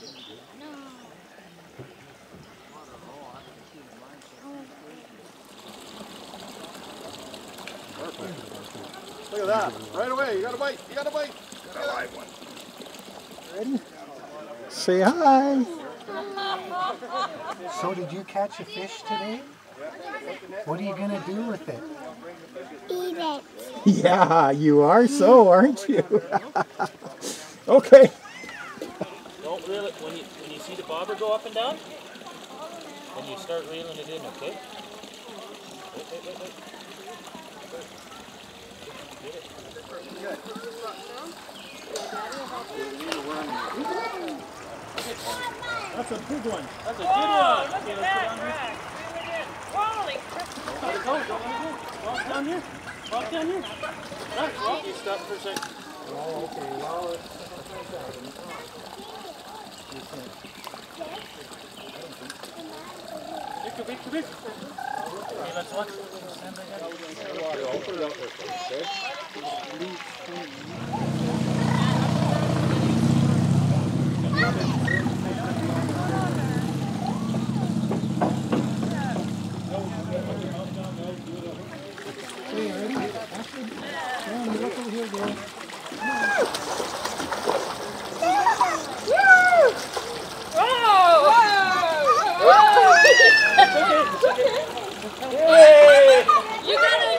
Look at that. Right away. You got a bite. You got a bite. Got a live one. Ready? Say hi. So did you catch a fish today? What are you going to do with it? Eat it. Yeah, you are so, aren't you? Okay. Don't reel it when you see the bobber go up and down. Then you start reeling it in, okay? Wait. Get it. That's a big one. That's a good one. Okay, let's put on here. Holy Let it go. Don't let it go. Walk down here. Walk down here. Right, walk. You stop for a second. Oh, okay. Well, Come here. Okay, let's watch. Stand right there. I'll put it out there first, okay? okay, ready? Ashley, Sharon, you look over here, girl. You got it!